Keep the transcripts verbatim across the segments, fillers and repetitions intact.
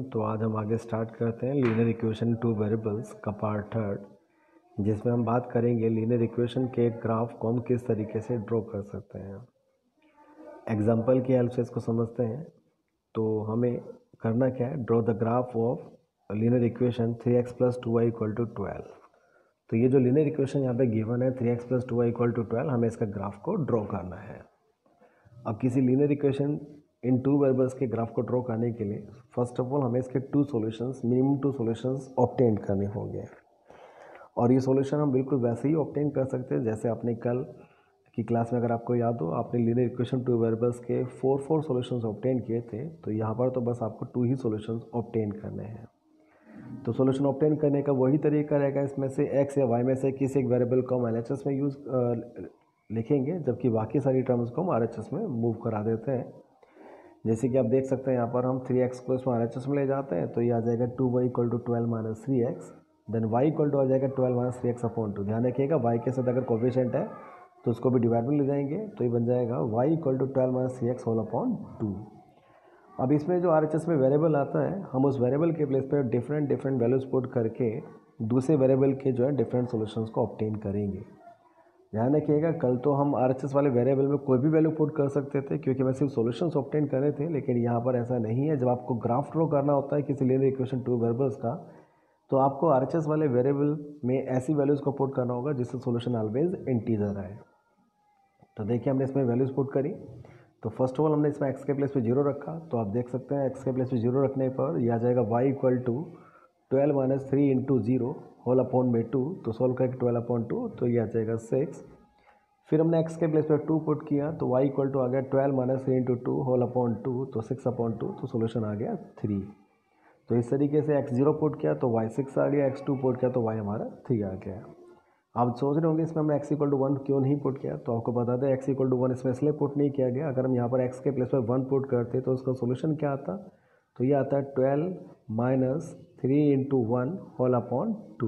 तो आज हम आगे स्टार्ट करते हैं लीनियर इक्वेशन टू वेरिएबल्स का पार्ट थर्ड, जिसमें हम बात करेंगे लीनियर इक्वेशन के ग्राफ को हम किस तरीके से ड्रॉ कर सकते हैं। एग्जांपल की हेल्प से इसको समझते हैं। तो हमें करना क्या है, draw the graph of linear equation three x plus two y equal to twelve. तो ये जो लीनियर इक्वेशन यहाँ पे गिवन है three x plus two y equal to twelve, हमें इसका ग्राफ को ड्रॉ करना है। अब किसी linear equation in two variables के ग्राफ को ड्रॉ करने के लिए फर्स्ट ऑफ ऑल हमें इसके two solutions, minimum two solutions obtain करने होंगे। और ये सॉल्यूशन हम बिल्कुल वैसे ही ऑब्टेन कर सकते हैं जैसे आपने कल की क्लास में, अगर आपको याद हो, आपने लीनियर इक्वेशन टू वेरिएबल्स के फोर फोर सॉल्यूशंस ऑब्टेन किए थे। तो यहाँ पर तो बस आपको टू ही सॉल्यूशंस ऑब्टेन करने हैं। तो सॉल्यूशन ऑब्टेन करने का वही तरीका रहेगा, इसमें से एक्स या वाई में से किसी एक वेरिएबल को हम एल एच एस में यूज़ लिखेंगे, जबकि बाकी सारी टर्म्स को हम आर एच एस में मूव करा देते हैं। जैसे कि आप देख सकते हैं यहाँ पर हम थ्री एक्स को इसमें आर एच एस में ले जाते हैं, तो ये आ जाएगा two y equal to twelve minus three x, then y equal to आ जाएगा twelve minus three x upon two. ध्यान रखिएगा वाई के साथ अगर कोफिशिएंट है तो उसको भी डिवाइड में ले जाएंगे, तो ये बन जाएगा y equal to twelve minus three x whole upon two. अब इसमें जो आर एच एस में वेरिएबल आता है, हम उस वेरिएबल के प्लेस पर डिफरेंट डिफरेंट वैल्यूज पुट करके दूसरे वेरिएबल के जो है डिफरेंट सॉल्यूशंस को ऑब्टेन करेंगे। ध्यान रखिएगा, कल तो हम आर एच एस वाले वेरिएबल में कोई भी वैल्यू पुट कर सकते थे क्योंकि वह सिर्फ सॉल्यूशंस ऑब्टेन कर रहे थे, लेकिन यहाँ पर ऐसा नहीं है। जब आपको ग्राफ ड्रॉ करना होता है किसी लीनियर इक्वेशन टू वेरिएबल्स का, तो आपको आर एच एस वाले वेरिएबल में ऐसी वैल्यूज़ को पुट करना होगा जिससे सॉल्यूशन ऑलवेज इंटीजर आए। तो देखिए हमने इसमें वैल्यूज़ पुट करी। तो फर्स्ट ऑफ ऑल हमने इसमें एक्स के प्लेस पे जीरो रखा, तो आप देख सकते हैं एक्स के प्लेस पे जीरो रखने पर यह आ जाएगा y equal to twelve minus three into zero whole upon में टू। तो सॉल्व करके ट्वेल्व अपॉन टू, तो ये आ जाएगा सिक्स। फिर हमने एक्स के प्लेस पे टू पुट किया, तो वाई इक्वल टू आ गया twelve minus three into two whole upon two, तो सिक्स अपॉन टू, तो सोल्यूशन आ गया थ्री। तो इस तरीके से एक्स जीरो पुट किया तो वाई सिक्स आ गया, एक्स टू पुट किया तो वाई हमारा थ्री आ गया। आप सोच रहे होंगे इसमें हमने एक्स इक्वल टू वन क्यों नहीं पुट किया, तो आपको बता दें एक्स इक्वल टू वन इसमें इसलिए पुट नहीं किया गया। अगर हम यहाँ पर एक्स के प्लेस पर वन पुट करते तो उसका सोल्यूशन क्या आता, तो ये आता है twelve minus three into one whole upon two.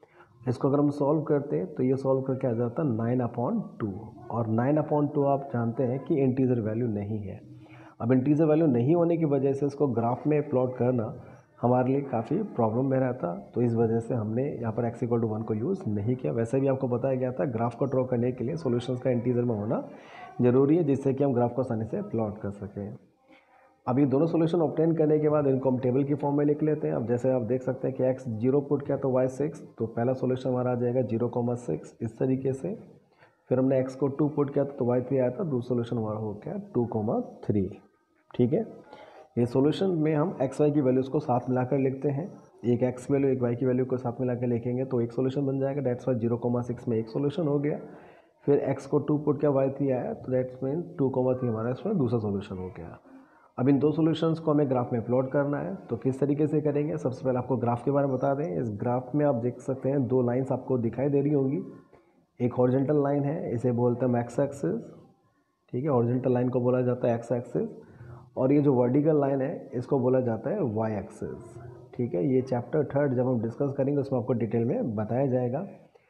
इसको अगर हम सॉल्व करते तो ये सॉल्व करके आ जाता नाइन अपॉन टू, और नाइन अपॉन टू आप जानते हैं कि इंटीजर वैल्यू नहीं है। अब इंटीजर वैल्यू नहीं होने की वजह से इसको ग्राफ में प्लॉट करना हमारे लिए काफ़ी प्रॉब्लम में रहता, तो इस वजह से हमने यहाँ पर एक्स इक्वल टू वन को यूज़ नहीं किया। वैसे भी आपको बताया गया था ग्राफ को ड्रॉ करने के लिए सॉल्यूशंस का इंटीजर में होना ज़रूरी है, जिससे कि हम ग्राफ को आसानी से प्लॉट कर सकें। अब ये दोनों सॉल्यूशन ऑब्टेन करने के बाद इनको हम टेबल की फॉर्म में लिख लेते हैं। अब जैसे आप देख सकते हैं कि एक्स जीरो पुट किया तो वाई सिक्स, तो पहला सॉल्यूशन हमारा आ जाएगा जीरो कॉमा सिक्स इस तरीके से। फिर हमने एक्स को टू पुट किया तो वाई थ्री आया था, दूसरा सॉल्यूशन हमारा हो गया टू कॉमा थ्री। ठीक है, ये सॉल्यूशन में हम एक्स वाई की वैल्यूज़ को साथ मिलाकर लिखते हैं। एक एक्स की वैल्यू एक वाई की वैल्यू को साथ मिलाकर लिखेंगे तो एक सॉल्यूशन बन जाएगा। That's y zero comma six में एक सॉल्यूशन हो गया। फिर एक्स को टू पुट किया वाई थ्री आया, तो that's mean two comma three हमारा इसमें दूसरा सॉल्यूशन हो गया। अब इन दो सॉल्यूशंस को हमें ग्राफ में प्लॉट करना है, तो किस तरीके से करेंगे। सबसे पहले आपको ग्राफ के बारे में बता दें। इस ग्राफ में आप देख सकते हैं दो लाइन्स आपको दिखाई दे रही होंगी। एक हॉरिजॉन्टल लाइन है, इसे बोलते हैं एक्स एक्सिस। ठीक है, हॉरिजॉन्टल लाइन को बोला जाता है एक्स एक्सिस, और ये जो वर्टिकल लाइन है इसको बोला जाता है वाई एक्सिस। ठीक है, ये चैप्टर थर्ड जब हम डिस्कस करेंगे उसमें आपको डिटेल में बताया जाएगा।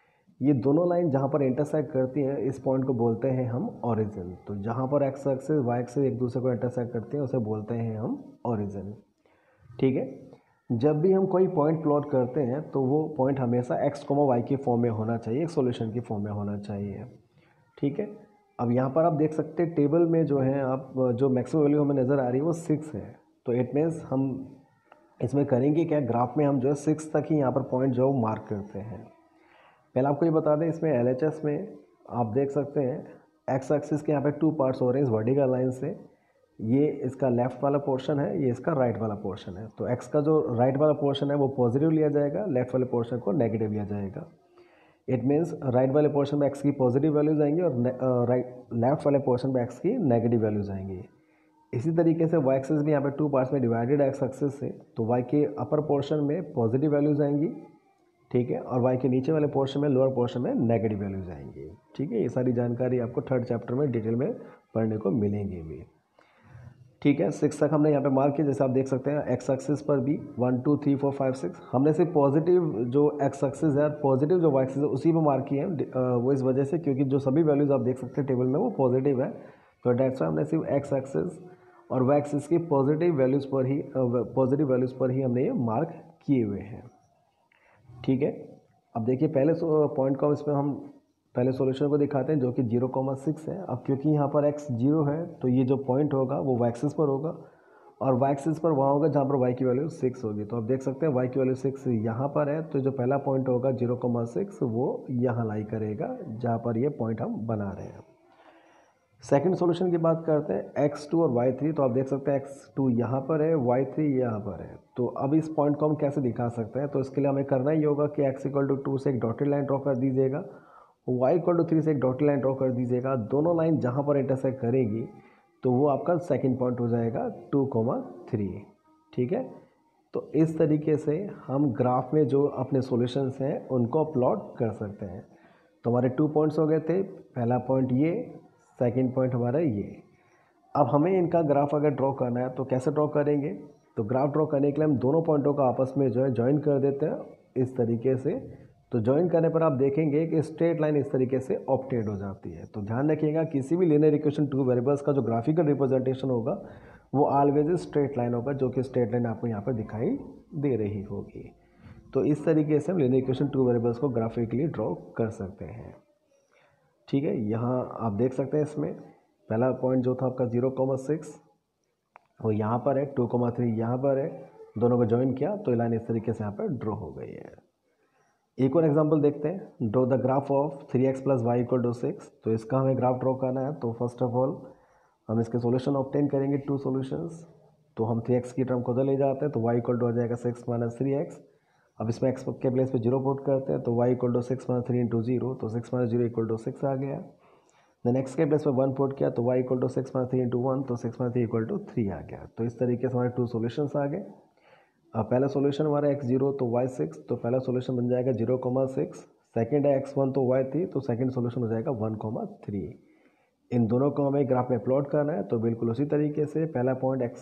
ये दोनों लाइन जहाँ पर इंटरसेक्ट करती हैं इस पॉइंट को बोलते हैं हम ओरिजिन। तो जहाँ पर एक्स एक्सिस वाई एक्सिस एक दूसरे को इंटरसेक्ट करते हैं उसे बोलते हैं हम ओरिजिन। ठीक है, जब भी हम कोई पॉइंट प्लॉट करते हैं तो वो पॉइंट हमेशा एक्स कोमा वाई की फॉर्म में होना चाहिए, एक सॉल्यूशन की फॉर्म में होना चाहिए। ठीक है, अब यहाँ पर आप देख सकते हैं टेबल में जो है आप जो मैक्सिमम वैल्यू हमें नज़र आ रही है वो सिक्स है। तो इट मीन्स हम इसमें करेंगे क्या, ग्राफ में हम जो है सिक्स तक ही यहाँ पर पॉइंट जो मार्क करते हैं। पहले आपको ये बता दें, इसमें एल एच एस में आप देख सकते हैं एक्स एक्सिस के यहाँ पे टू पार्ट्स हो रहे हैं इस वर्टिकल लाइन से। ये इसका लेफ़्ट वाला पोर्शन है, ये इसका राइट वाला पोर्शन है। तो एक्स का जो राइट वाला पोर्शन है वो पॉजिटिव लिया जाएगा, लेफ्ट वाले पोर्शन को नेगेटिव लिया जाएगा। इट मीन्स राइट वाले पोर्शन में एक्स की पॉजिटिव वैल्यूज आएंगी और राइट लेफ्ट वाले पोर्शन में एक्स की नेगेटिव वैल्यूज आएंगी। इसी तरीके से वाई एक्सिस भी यहाँ पे टू पार्ट्स में डिवाइडेड एक्स एक्सिस से, तो वाई के अपर पोर्शन में पॉजिटिव वैल्यूज आएंगी। ठीक है, और वाई के नीचे वाले पोर्शन में, लोअर पोर्शन में नेगेटिव वैल्यूज आएंगी। ठीक है, ये सारी जानकारी आपको थर्ड चैप्टर में डिटेल में पढ़ने को मिलेंगी भी। ठीक है, सिक्स तक हमने यहाँ पे मार्क किया। जैसे आप देख सकते हैं एक्स एक्सिस पर भी one two three four five six हमने सिर्फ पॉजिटिव जो एक्स एक्सिस है, पॉजिटिव जो वाई एक्सिस है उसी पे मार्क किए हैं। वो इस वजह से क्योंकि जो सभी वैल्यूज़ आप देख सकते हैं टेबल में वो पॉजिटिव है, तो डेट्स वाई हमने सिर्फ एक्स एक्सिस और वाई एक्सिस की पॉजिटिव वैल्यूज़ पर ही पॉजिटिव वैल्यूज़ पर ही हमने ये मार्क किए हुए हैं। ठीक है, अब देखिए पहले पॉइंट को इसमें हम पहले सॉल्यूशन को दिखाते हैं जो कि जीरो कॉमा सिक्स है। अब क्योंकि यहाँ पर एक्स जीरो है तो ये जो पॉइंट होगा वो वाई एक्सिस पर होगा और वाई एक्सिस पर वहाँ होगा जहाँ पर वाई की वैल्यू सिक्स होगी। तो आप देख सकते हैं वाई की वैल्यू सिक्स यहाँ पर है, तो जो पहला पॉइंट होगा जीरो कॉमा सिक्स वो यहाँ लाई करेगा जहाँ पर ये पॉइंट हम बना रहे हैं। सेकंड सॉल्यूशन की बात करते हैं एक्स टू और वाई थ्री। तो आप देख सकते हैं एक्स टू यहाँ पर है, वाई थ्री यहाँ पर है। तो अब इस पॉइंट को हम कैसे दिखा सकते हैं, तो इसके लिए हमें करना ही होगा कि एक्स इक्वल टू टू से एक डॉटेड लाइन ड्रॉ कर दीजिएगा, वाई इक्वल टू थ्री से एक डॉटेड लाइन ड्रॉ कर दीजिएगा। दोनों लाइन जहाँ पर इंटरसेक्ट करेगी तो वो आपका सेकेंड पॉइंट हो जाएगा टू कोमा थ्री। ठीक है, तो इस तरीके से हम ग्राफ में जो अपने सॉल्यूशंस हैं उनको प्लॉट कर सकते हैं। तो हमारे टू पॉइंट्स हो गए थे, पहला पॉइंट ये, सेकंड पॉइंट हमारा ये। अब हमें इनका ग्राफ अगर ड्रॉ करना है तो कैसे ड्रॉ करेंगे, तो ग्राफ ड्रॉ करने के लिए हम दोनों पॉइंटों को आपस में जो है ज्वाइन कर देते हैं इस तरीके से। तो ज्वाइन करने पर आप देखेंगे कि स्ट्रेट लाइन इस तरीके से ऑप्टेड हो जाती है। तो ध्यान रखिएगा किसी भी लीनियर इक्वेशन टू वेरिएबल्स का जो ग्राफिकल रिप्रेजेंटेशन होगा वो ऑलवेज स्ट्रेट लाइन होगा, जो कि स्ट्रेट लाइन आपको यहाँ पर दिखाई दे रही होगी। तो इस तरीके से हम लीनियर इक्वेशन टू वेरिएबल्स को ग्राफिकली ड्रॉ कर सकते हैं। ठीक है, यहाँ आप देख सकते हैं इसमें पहला पॉइंट जो था आपका जीरो कॉमा सिक्स वो यहाँ पर है, टू कॉमा थ्री यहाँ पर है, दोनों को ज्वाइन किया तो लाइन इस तरीके से यहाँ पर ड्रॉ हो गई है। एक और एग्जांपल देखते हैं, draw the graph of three x plus y equal to six. तो इसका हमें ग्राफ ड्रॉ करना है। तो फर्स्ट ऑफ ऑल हम इसके सॉल्यूशन ऑब्टेन करेंगे, टू सॉल्यूशंस। तो हम थ्री एक्स की टर्म को उधर ले जाते हैं तो वाई इक्वल टू हो जाएगा सिक्स माइनस थ्री एक्स। अब इसमें एक्स के प्लेस पे जीरो पुट करते हैं तो y equal to six minus three into zero, तो six minus zero equal to six आ गया। देन एक्स के प्लेस पे वन पुट किया तो y equal to six minus three into one, तो six minus three equal to three आ गया। तो इस तरीके से हमारे टू सॉल्यूशंस आ गए। अब पहला सॉल्यूशन हमारा एक्स जीरो तो वाई सिक्स, तो पहला सॉल्यूशन बन जाएगा जीरो कोमा सिक्स। सेकेंड है एक्स वन तो वाई थ्री, तो सेकेंड सॉल्यूशन हो जाएगा वन कोमा थ्री। इन दोनों को हमें ग्राफ में प्लॉट करना है। तो बिल्कुल उसी तरीके से पहला पॉइंट एक्स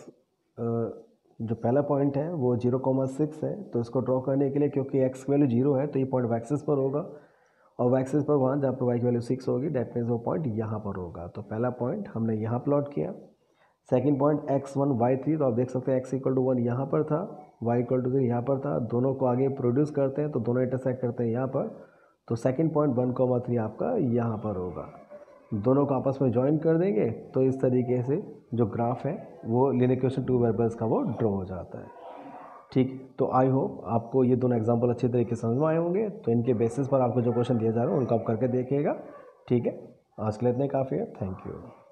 जो पहला पॉइंट है वो जीरो कोमा सिक्स है। तो इसको ड्रॉ करने के लिए क्योंकि एक्स की वैल्यू जीरो है तो ये पॉइंट वाई एक्सिस पर होगा और वाई एक्सिस पर वहाँ जहाँ पर वाई की वैल्यू सिक्स होगी डेट मीन्स वो पॉइंट यहाँ पर होगा। तो पहला पॉइंट हमने यहाँ प्लॉट किया। Second point x one y three, तो आप देख सकते हैं एक्स इक्वल टू वन यहाँ पर था, वाई इक्वल टू थ्री यहाँ पर था। दोनों को आगे प्रोड्यूस करते हैं तो दोनों इंटरसेक्ट करते हैं यहाँ पर। तो second point one comma three आपका यहाँ पर होगा। दोनों को आपस में ज्वाइन कर देंगे तो इस तरीके से जो ग्राफ है वो लीनियर इक्वेशन टू वेरिएबल्स का वो ड्रॉ हो जाता है। ठीक, तो आई होप आपको ये दोनों एग्जांपल अच्छे तरीके से समझ में आए होंगे। तो इनके बेसिस पर आपको जो क्वेश्चन दिया जा रहा है उनको आप करके देखिएगा। ठीक है, आज के लिए इतने काफ़ी है। Thank you.